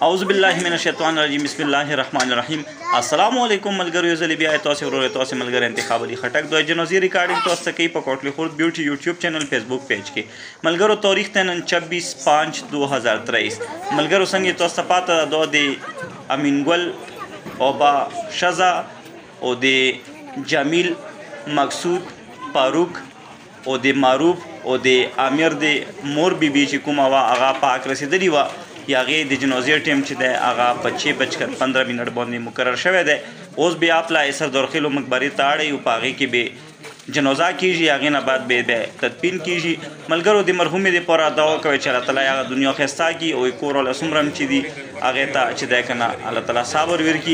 اعوذ بالله من الشیطان الرجیم بسم الله الرحمن الرحیم السلام علیکم ملګرو زه بیا تاسو ورور تاسو ملګر انتخاب علي خټک د جنازي ریکارډینګ تاسو ته کوي په کوټلی خورد بیوټي یوټیوب چینل فیسبوک پیج کې ملګرو تاریخ ته نن 26/5/2023 ملګرو څنګه تاسو ته پاته د امین ګل او با شزا او د جمیل مقصود فاروق او د معروف او د امیر د مور بیبي چې کومه وا هغه پاک رسیدلی و یا غي د جنازې ټیم چې د هغه 5:15 منټ باندې مقرر شوی دی اوس بیا خپل اثر درخلو مقبره ته اړي او پاغي کې به جنازه کیږي هغه نه بعد به تدفین کیږي ملګرو د مرحوم د پوره دعا کوي چې الله تعالی هغه دنیا خستا کی او کور ول سمرم چې دی هغه ته چې ده کنه الله تعالی صبر ورکی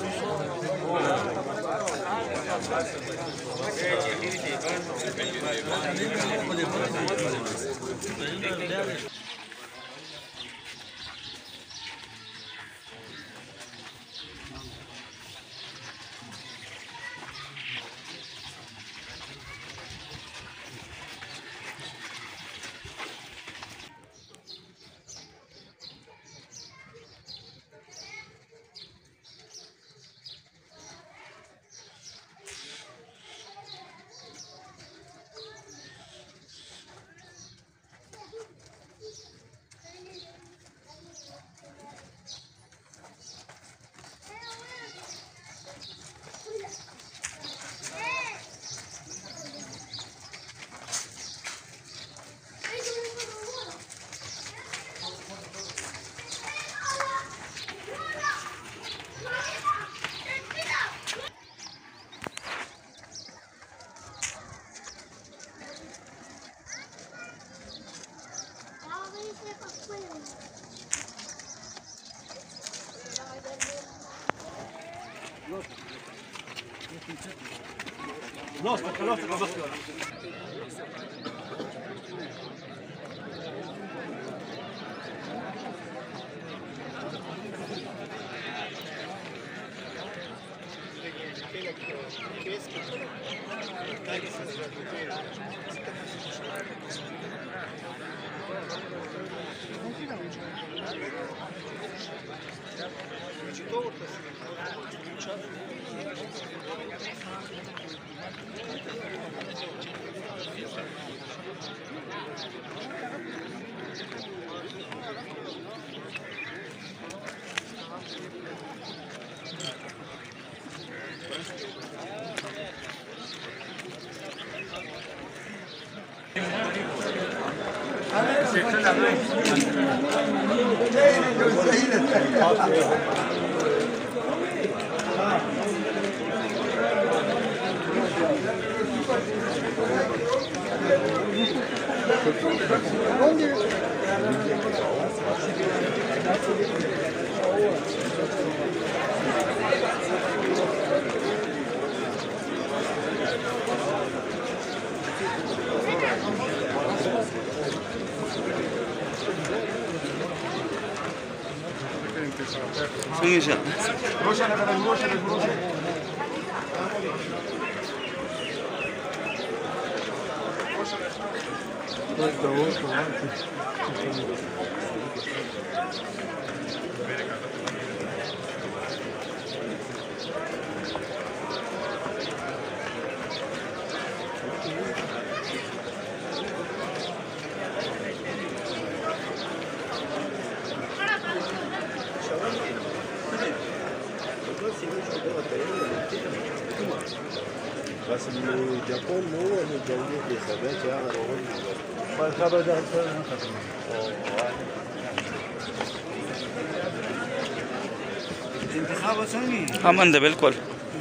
امن ده بالکل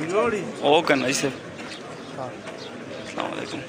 او کنه ایسه السلام علیکم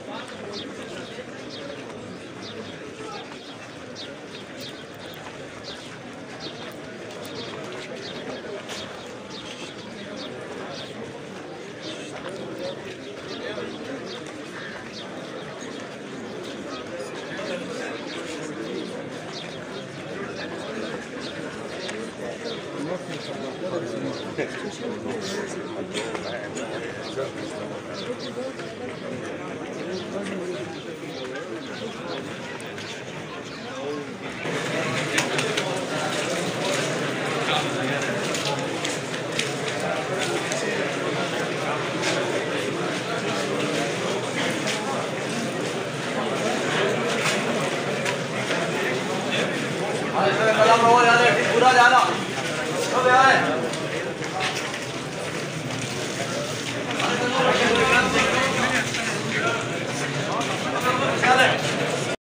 पूरा जाना